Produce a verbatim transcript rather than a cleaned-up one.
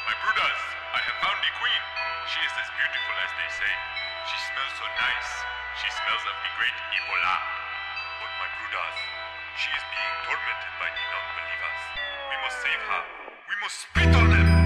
My brothers, I have found the queen. She is as beautiful as they say. She smells so nice. She smells of the great Ebola. But my brothers, she is being tormented by the non-believers. We must save her. We must spit on them.